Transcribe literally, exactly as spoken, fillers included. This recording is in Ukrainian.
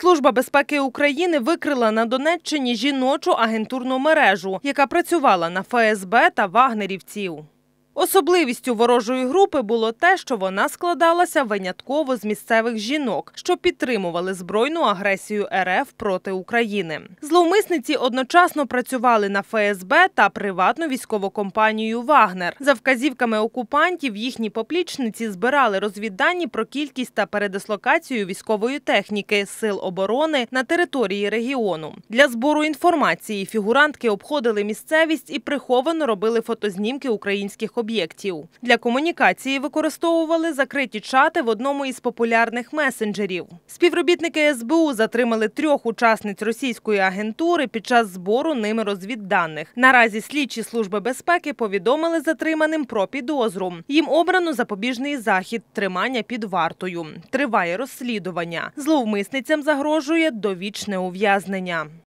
Служба безпеки України викрила на Донеччині жіночу агентурну мережу, яка працювала на еф ес бе та вагнерівців. Особливістю ворожої групи було те, що вона складалася винятково з місцевих жінок, що підтримували збройну агресію ер еф проти України. Зловмисниці одночасно працювали на еф ес бе та приватну військову компанію «Вагнер». За вказівками окупантів їхні поплічниці збирали розвіддані про кількість та передислокацію військової техніки Сил оборони на території регіону. Для збору інформації фігурантки обходили місцевість і приховано робили фотознімки українських об'єктів. об'єктів. Для комунікації використовували закриті чати в одному із популярних месенджерів. Співробітники ес бе у затримали трьох учасниць російської агентури під час збору ними розвідданих. Наразі слідчі Служби безпеки повідомили затриманим про підозру. Їм обрано запобіжний захід – тримання під вартою. Триває розслідування. Зловмисницям загрожує довічне ув'язнення.